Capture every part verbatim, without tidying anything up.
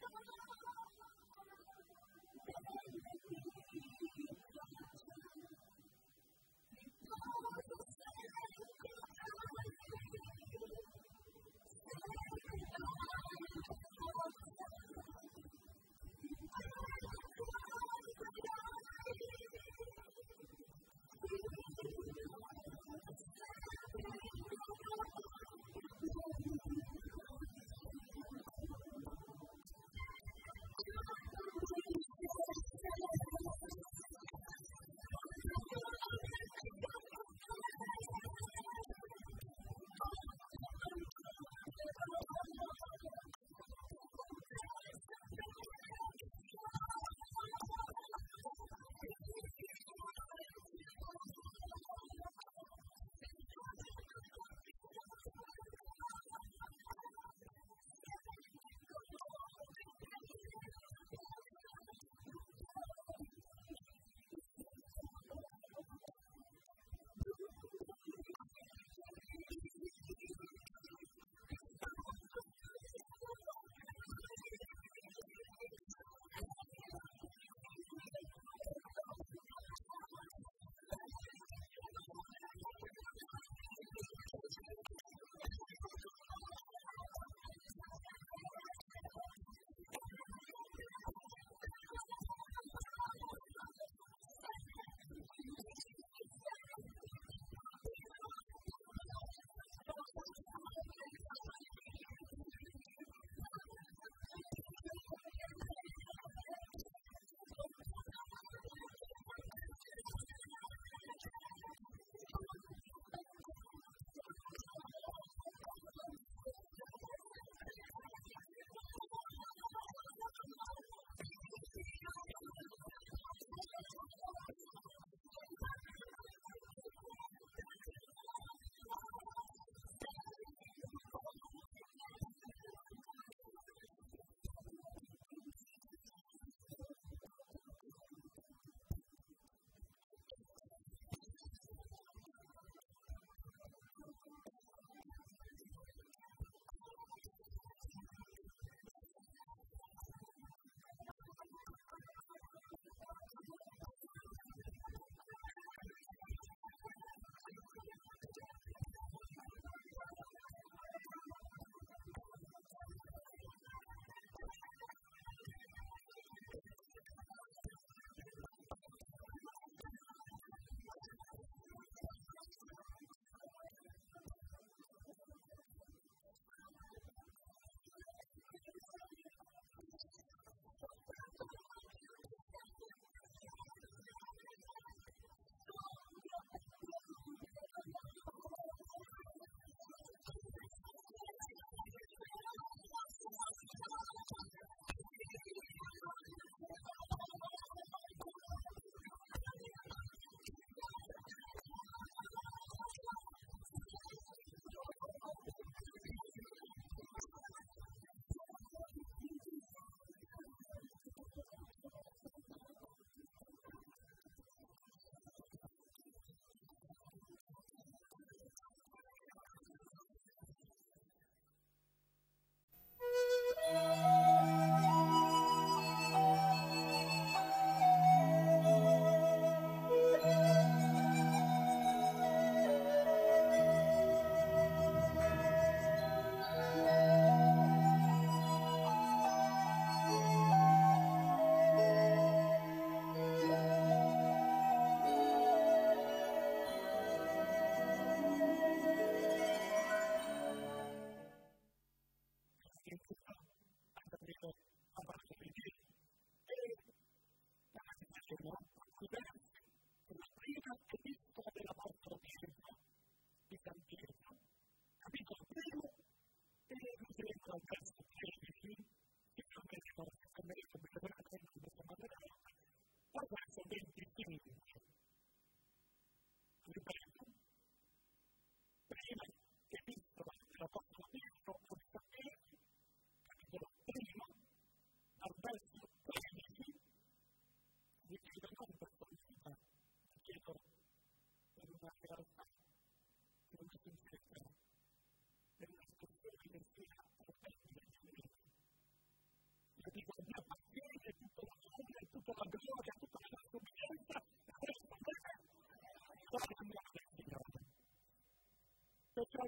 Io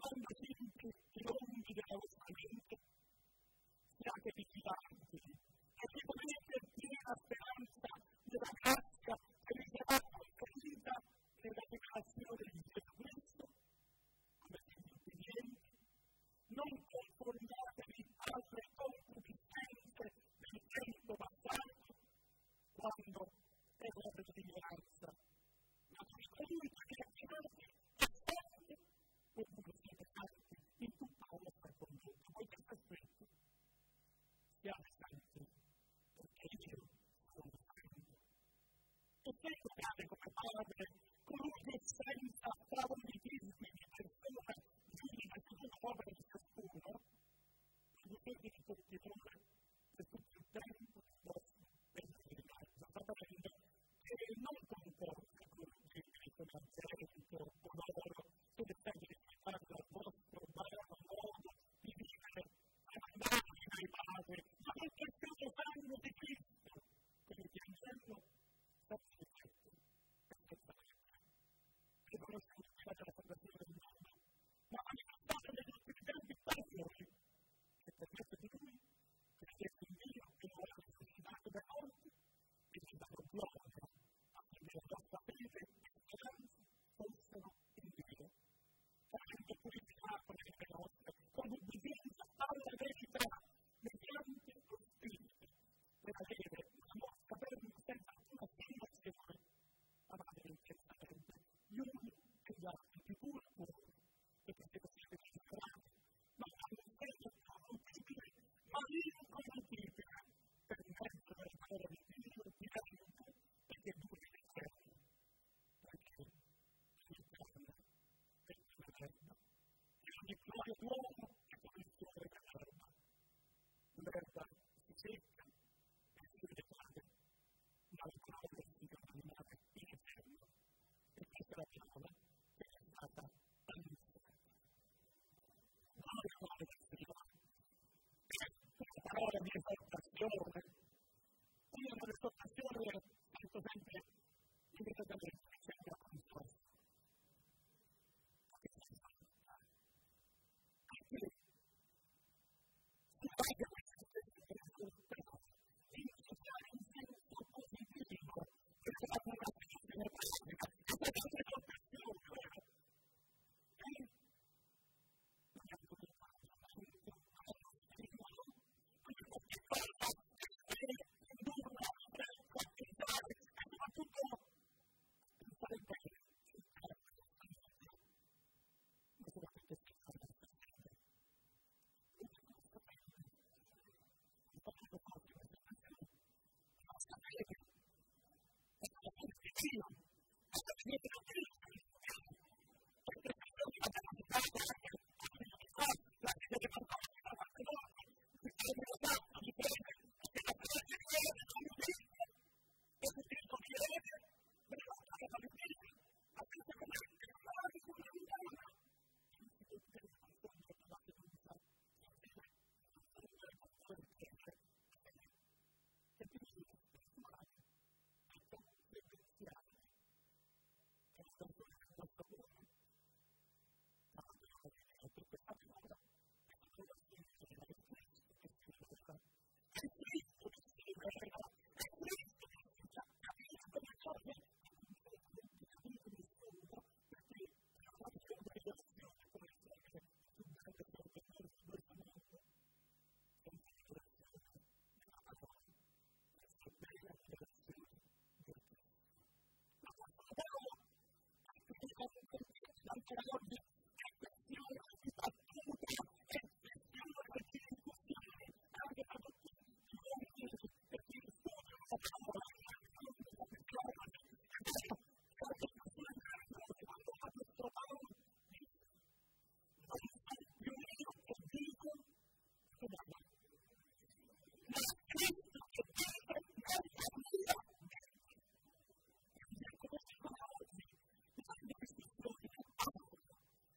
quando simpi i lunghi della vostra mente, siate vigilanti e riponete piena speranza nella grazia che vi sarà concedita nella rivelazione di Gesù Cristo, come siete obbedienti, non conformatevi alle concupiscenze del tempo passato, quando erano di ignoranza, ma per colui che ha chiamato è santo, voi siete santi in tutta la vostra condotta. Voi che sta scritto? Siate santi, perché io sono santo. E questo cade come padre, colui che senza favoritismi di persona giudica secondo l'opera di ciascuno, producevi di coltivore per tutto il tempo del vostro peregrinaggio, sapendo che non comporta coltivare con argento o d'oro, che deve risultare dal vostro vano modo di vivere, andare dai padri, ma con il precioso sangue di Cristo, come il Vangelo sacrificato e spezzamento. Che non siamo stati alla fondazione del mondo, ma manifestato negli ultimi tempi per voi, che per mezzo di lui, credete in Dio che lo ha risuscitato da morti e ci dà gloria, affinché la vostra fede e speranza fossero in Dio. Facendo purificato nelle nostre con ubbidienza alla verità, mediante lo Spirito, per avere una vostra ferma senza alcuna simulazione, amare intensamente gli uni e gli altri più puro cuore, perché siete stati giustificati, ma hanno un senso incorruttibile, ma incorruttibile, per mezzo del valore di Dio di vita, perché duri l'eterno, perché l'eterno è l'eterno. E ogni gloria d'uomo è punizione dell'erba. L'erba si secca e si decade, ma la gloria si rimane in eterno. E questa è la parola che è stata annunciata. Gloria al Signore. Questa parola di esortazione, io nell'esortazione sento sempre immediatamente che c'è una consola. Perché si paga questa esortazione, insegnare in senso positivo, perché la comunicazione pratica è stata un'esortazione, vero? E non è tutto fatto, ma è tutto fatto, stimolo, quello che fa e indurre a praticare, e soprattutto pensare bene, cercare di ma soprattutto scherzare da sapere. Tutto questo bene. Un po' più cose, queste canzoni, ma sapere che è la parte di Dio, è la fine della Cristo, perché quando abbiamo fatto anche la cosa, la fine della cosa, la parte nostra, il fine della cosa, di bene, perché la parte di Dio è come Cristo, e se Cristo chiede, per la cosa di Cristo, ma Cristo come anche la cosa di una lontana. Ancora oggi è questione di battuta, è questione di discussione, anche per tutti i uomini e chi studiano la parola, anche per tutti i giovani, e adesso c'è una discussione grande quando fa questo parola, non sono più io che dico, scusate, ma Cristo che dice nella mia mente. E come si fa oggi? Bisogna discussione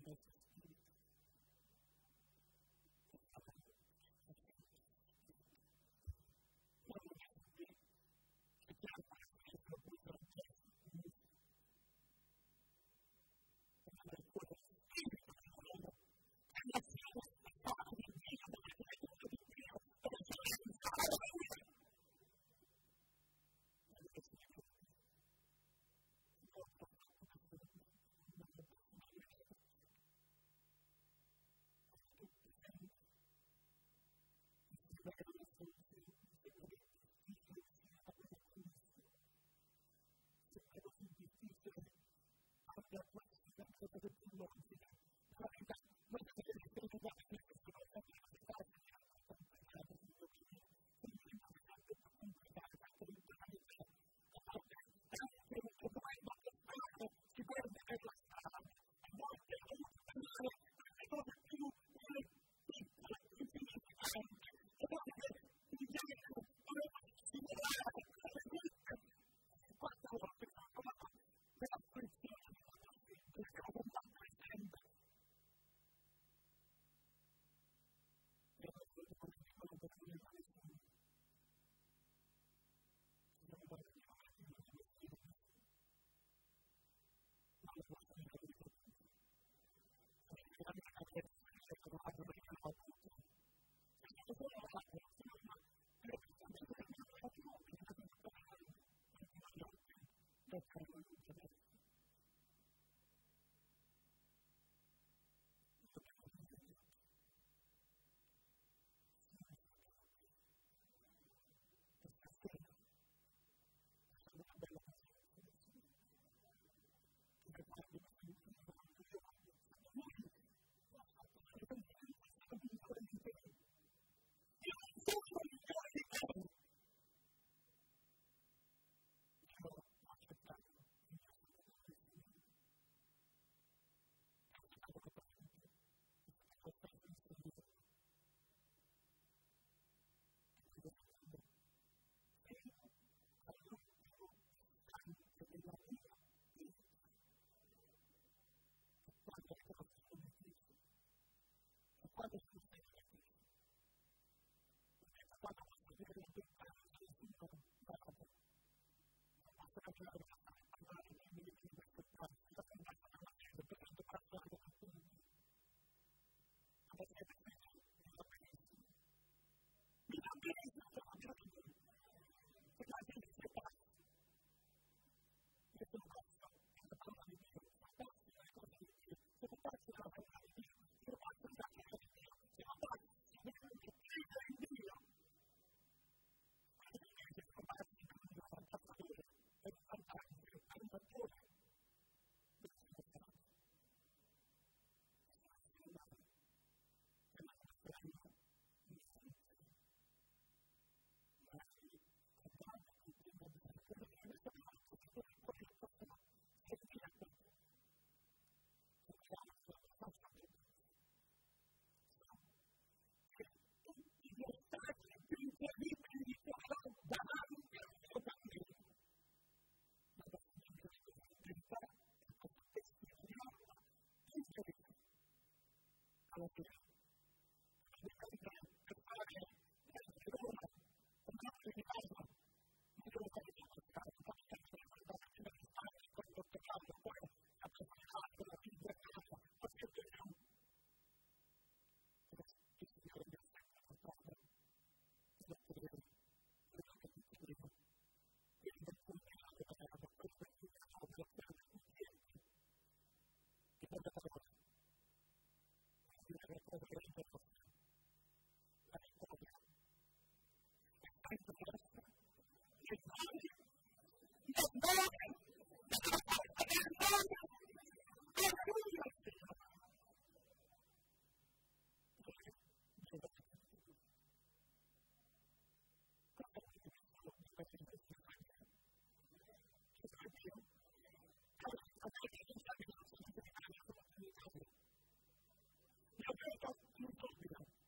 Io credo in tutto,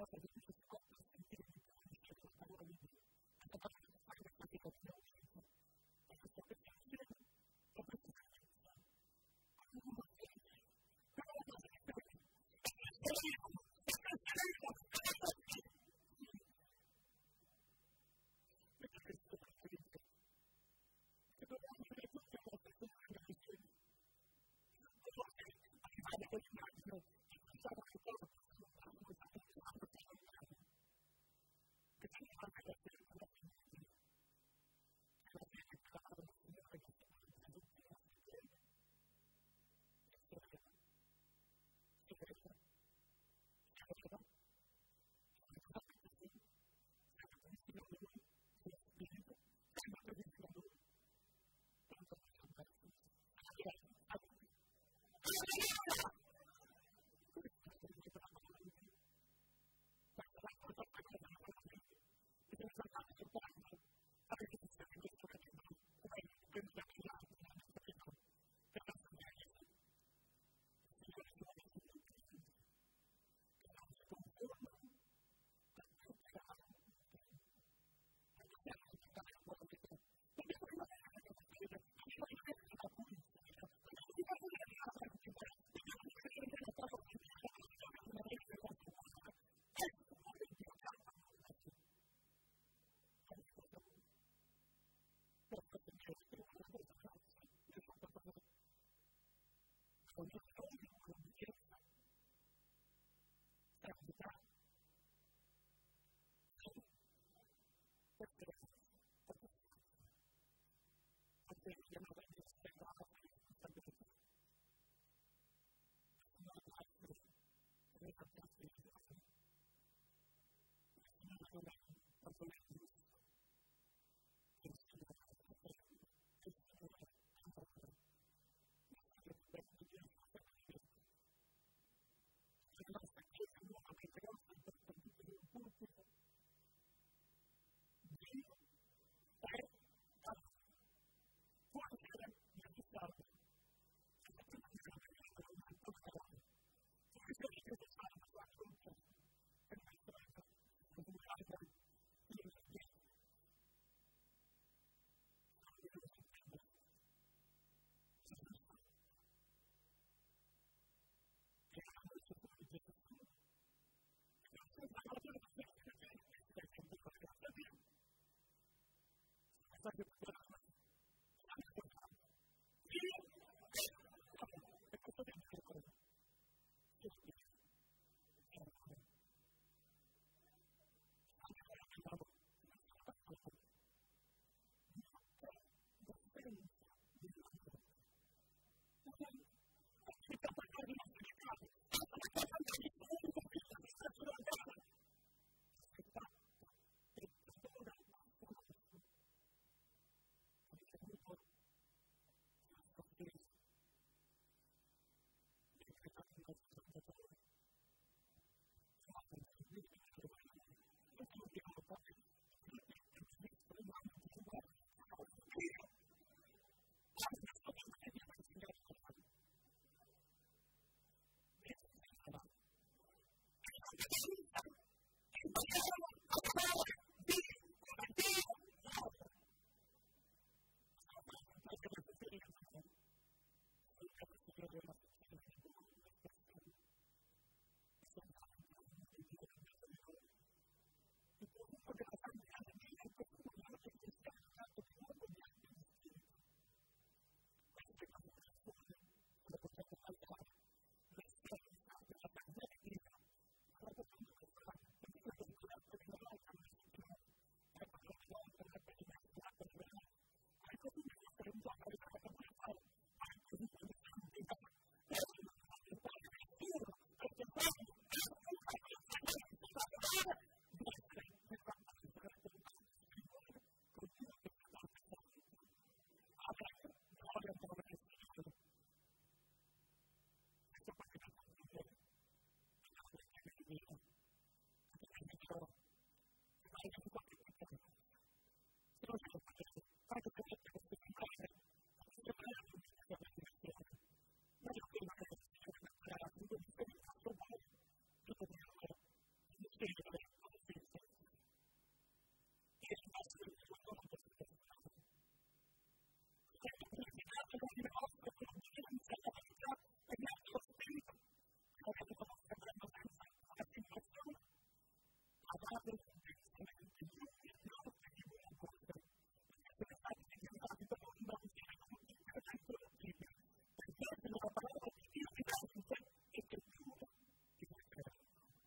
cosa che ci si può sentire di più la parola di Dio. È stata fare questa che abbiamo visto. E questo per capire la precisione. Uno che però la cosa che apre intensamente gli occhi e gli occhi di buona cosa, perché sono stati dichiarati da un bambino con il credente del Dio, perché la parola di Dio vivente e che giura di voi credono.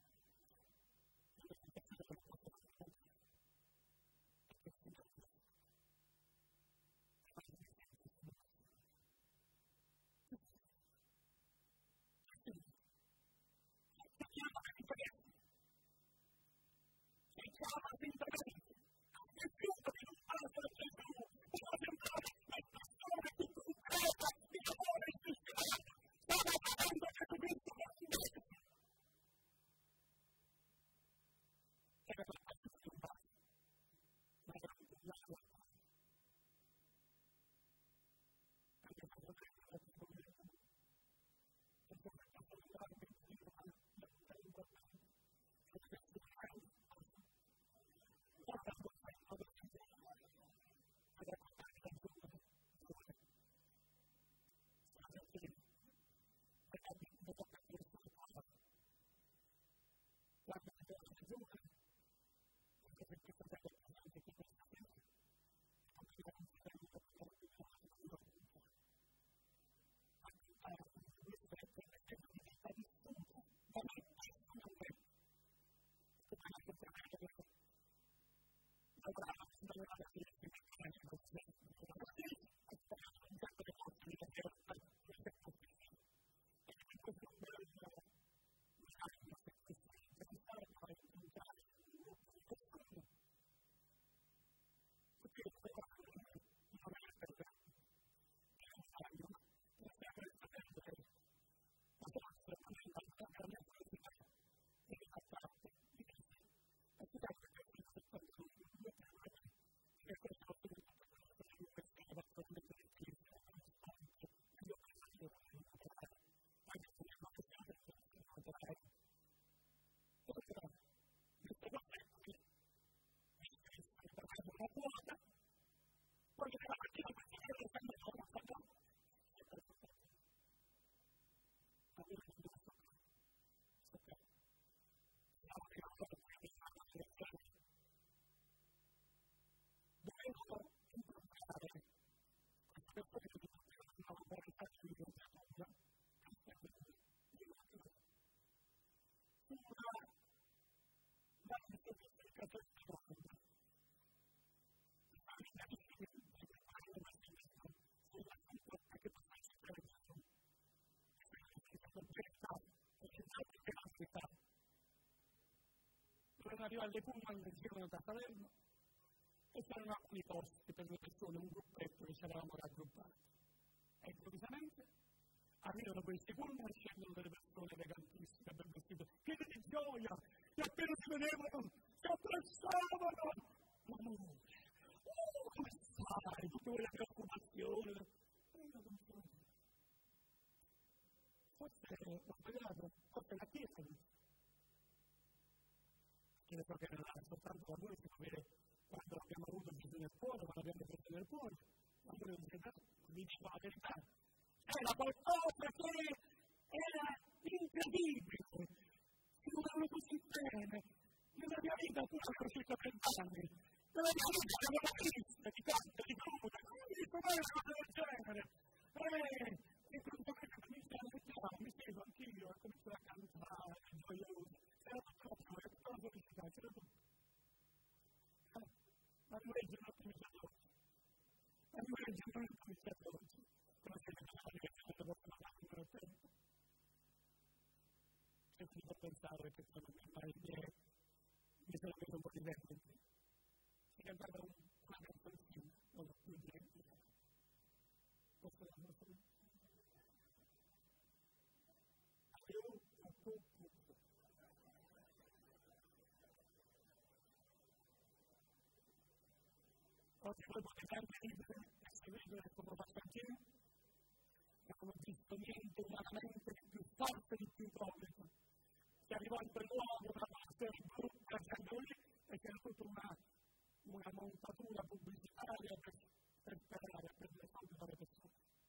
Arrivare alle pullman che girano da Salerno e c'erano alcuni posti per le persone, un gruppetto che ci eravamo raggruppati. E improvvisamente arrivano questi pullman e scendono delle persone elegantissime, ben vestite, piene di gioia, che appena si vedevano si abbracciavano. L'amore, oh, come stai? Tutte quelle preoccupazioni. Forse ho sbagliato, forse la chiesa che so che non ha soltanto la noi si può vedere quando abbiamo avuto Gesù nel cuore, quando abbiamo preso nel cuore, quando noi dice, vi dico la verità, era qualcosa che era incredibile, che non avevo così bene, nella mia vita pure avevo circa trent'anni, nella mia vita avevo triste, di canto, di cruda, di com'era una cosa del genere, e quando mi siedo, mi siedo anch'io e comincio a cantare, gioioso. Era tutto come tutta la felicità, c'era tutto. Ma noi il giorno cominciato oggi. Ma noi il giorno cominciato oggi. Come se ne parla che c'è una volta una numero tempo. C'è qui da pensare che sono mai mi sono preso un po' di vento. Si è cantata una canzoncina, non ho più niente. Questo è la nostra vita. Oggi voi potete anche ridere e se vedere come ho fatto anch'io, e come ho visto niente umanamente di più forte, di più comico, che arrivò in quel luogo una parte brutta che andò lì e che era tutta una, una montatura pubblicitaria per, per sperare, per prendere soldi dalle persone.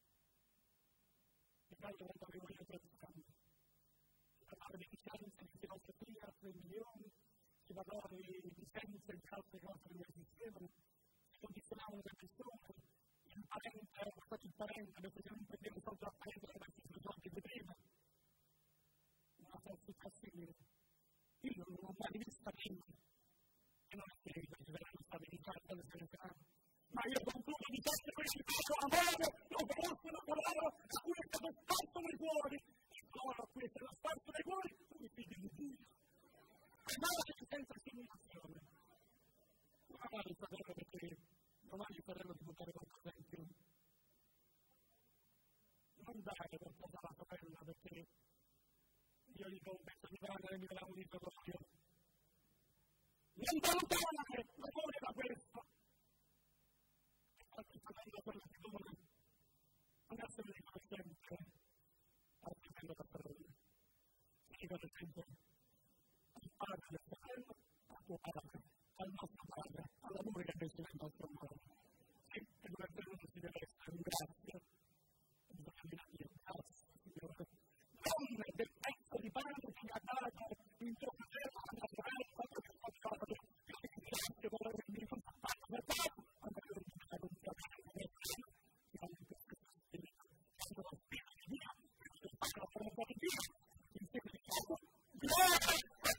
E poi quando avevo io trenta anni, si parlava di scienza, di filosofia, tre milioni, si parlava di perché se non prendevo soldi a prendere ma ci soldi di prima una falsità simile io non l'ho mai vista prima e non è che ci verranno stabilizzate le serenità ma io concludo di questo principato amore lo conosco lo coloro a cui è stato sparso nei cuori e coloro a cui è stato sparso nei cuori sono i figli di Dio amare senza simulazione non amare il fratello perché domani il fratello ti buttare qualcosa in più non dare qualcosa alla sorella perché io dico un pezzo di pane e mi dà un litro d'olio non valutare l'amore da questo e qualche fratello quello che dona non essere riconoscente al fratello da sorella riconoscente al padre del fratello al tuo padre al nostro padre all'amore che invece è il nostro amore e durante il giorno si deve essere un grazie bisogna dire a Dio grazie Signore non del pezzo di pane che mi ha dato in tuo fratello a mia sorella quando mi ha fatto grazie volere che mi ha fatto per te quando io mi ha fatto un piacere che mi ha fatto in questo spirito quando lo spirito di Dio questo spirito per un po' di Dio insieme di Dio gloria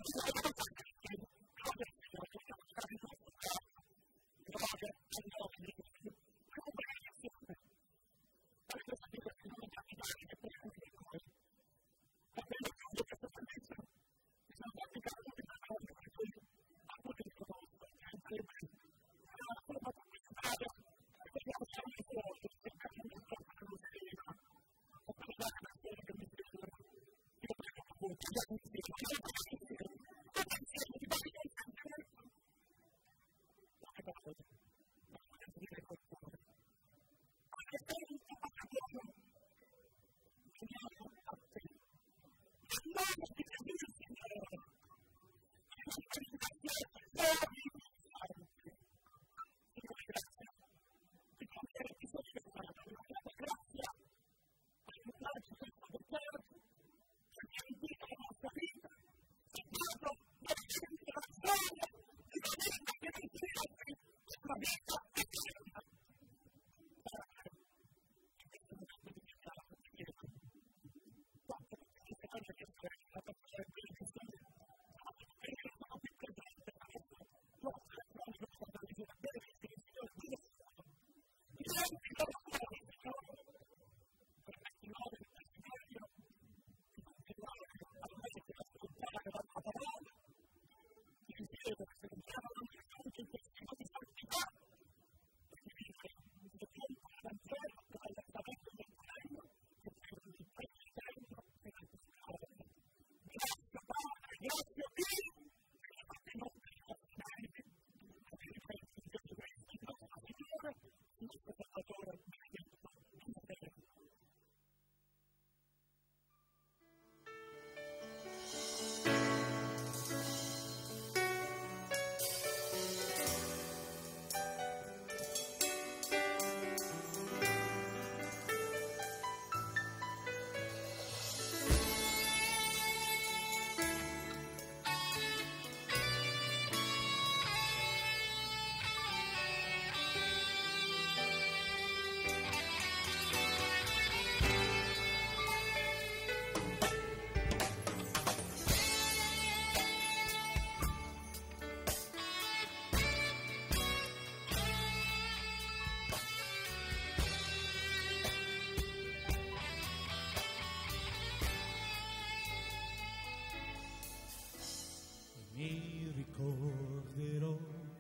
Mi ricorderò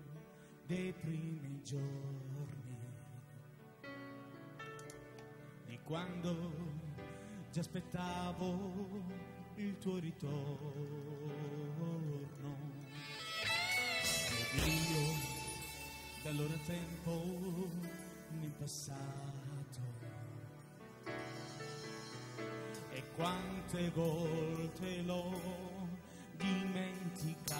dei primi giorni, di quando ti aspettavo il tuo ritorno, ed io dall'ora tempo nel passato, e quante volte l'ho dimenticato,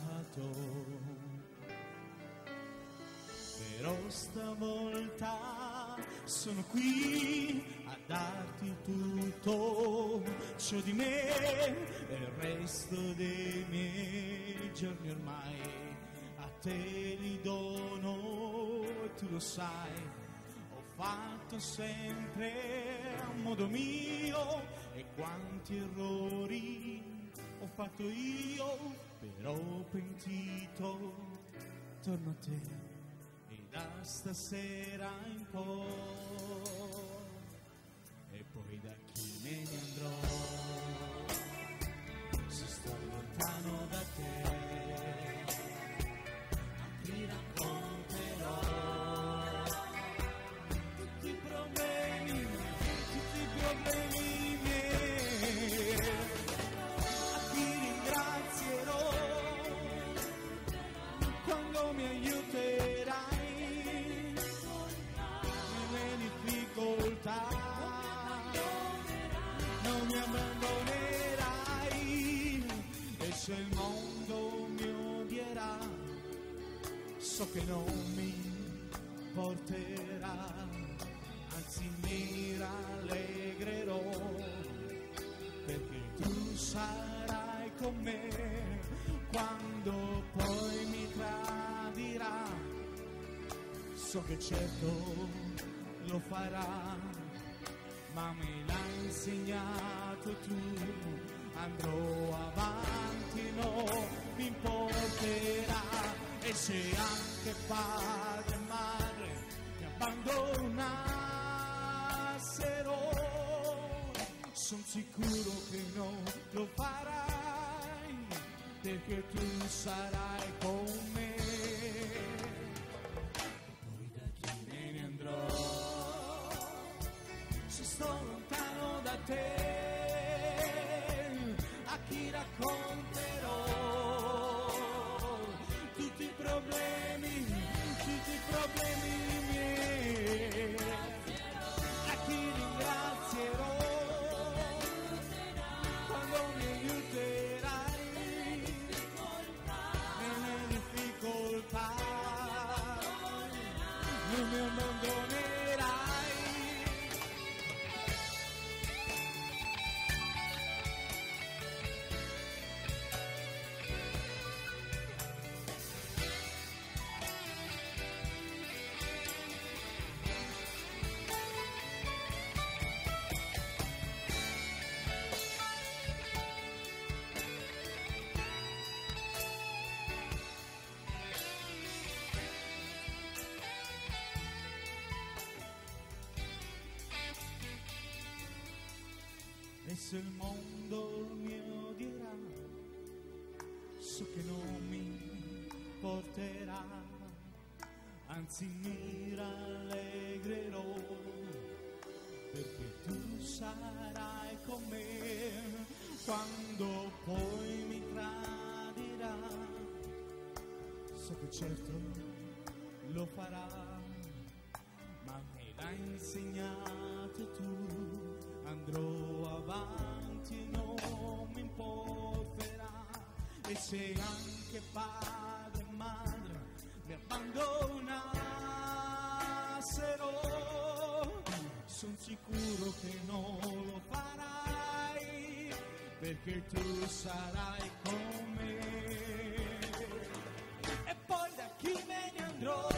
però stavolta sono qui a darti tutto ciò di me e il resto dei miei giorni ormai a te li dono, e tu lo sai, ho fatto sempre a modo mio, e quanti errori ho fatto io, però pentito torno a te, e da stasera in poi, e poi da chi me ne andrò, se sto lontano da te, a chi racconterò tutti i problemi, tutti i problemi miei, a chi ringrazierò quando mi aiuterai nelle difficoltà, non mi abbandonerai, e se il mondo mi odierà, so che non mi porterà, anzi mi rallegrerò, perché tu sarai con me quando poi mi tradirà, so che certo lo farà, ma me l'hai insegnato tu, andrò avanti, non mi importerà, e se anche padre e madre mi abbandonassero, son sicuro che non lo farai, perché tu sarai con me, e poi da chi me ne andrò, se sto lontano da te, a chi racconterò tutti i problemi, tutti i problemi miei, a chi ringrazierò quando mi aiuterai nelle difficoltà, non mi abbandonerai. E se il mondo mi odierà, so che non mi porterà, anzi mi rallegrerò, perché tu sarai con me quando poi mi tradirà, so che certo lo farà, ma me l'hai insegnato tu, andrò avanti, non mi importerà, e se anche padre e madre mi abbandonassero, son sicuro che non lo farai, perché tu sarai con me, e poi da chi me ne andrò,